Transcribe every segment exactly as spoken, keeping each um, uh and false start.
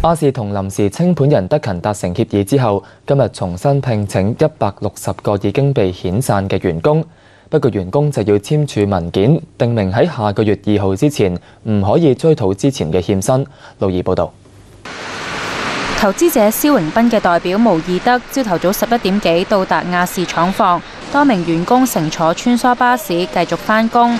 亞視同臨時清盤人德勤達成協議之後，今日重新聘請一百六十個已經被遣散嘅員工。不過員工就要簽署文件，定明喺下個月二號之前唔可以追討之前嘅欠薪。路易報導。 投資者蕭榮斌嘅代表毛義德朝頭早十一點幾到達亞視廠房，多名員工乘坐穿梭巴士繼續返工。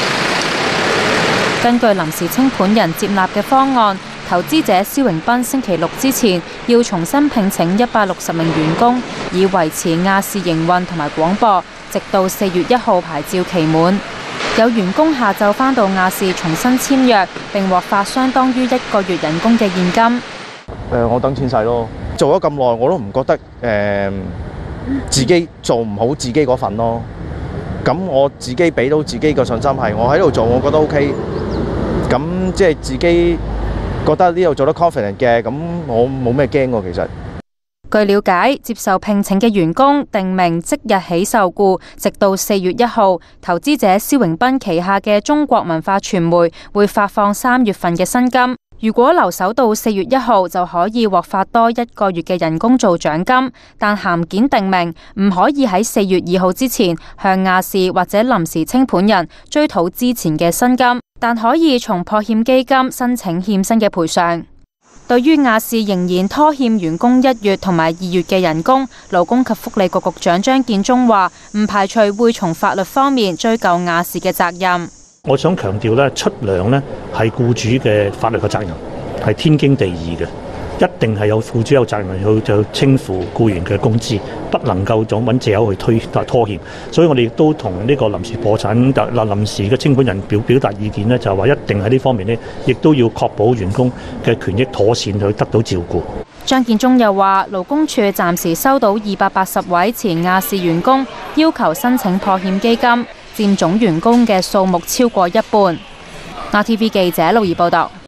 根據臨時清盤人接納嘅方案，投資者蕭榮斌星期六之前要重新聘請一百六十名員工，以維持亞視營運同埋廣播，直到四月一號牌照期滿。有員工下晝返到亞視重新簽約，並獲發相當於一個月人工嘅現金。 誒，我等錢使咯。做咗咁耐，我都唔覺得誒、呃、自己做唔好自己嗰份咯。咁我自己俾到自己嘅信心係，我喺度做，我覺得 OK。咁即係自己覺得呢度做得 confident 嘅，咁我冇咩驚喎。其實據了解，接受聘請嘅員工定明即日起受僱，直到四月一號。投資者蕭榮斌旗下嘅中國文化傳媒會發放三月份嘅薪金。如果留守到四月一號，就可以獲發多一個月嘅人工做獎金，但函件定明唔可以喺四月二號之前向亞視或者臨時清盤人追討之前嘅薪金，但可以從破欠基金申請欠薪嘅賠償。對於亞視仍然拖欠員工一月同埋二月嘅人工，勞工及福利局局長張建宗話唔排除會從法律方面追究亞視嘅責任。 我想強調咧，出糧咧係僱主嘅法律嘅責任，係天經地義嘅，一定係有僱主有責任去就清付僱員嘅工資，不能夠總揾藉口去推拖欠。所以我哋亦都同呢個臨時破產嗱臨時嘅清盤人表表達意見咧，就係話一定喺呢方面咧，亦都要確保員工嘅權益妥善去得到照顧。 張建宗又話，勞工處暫時收到二百八十位前亞視員工要求申請破欠基金，佔總員工嘅數目超過一半。R T V 記者路怡報道。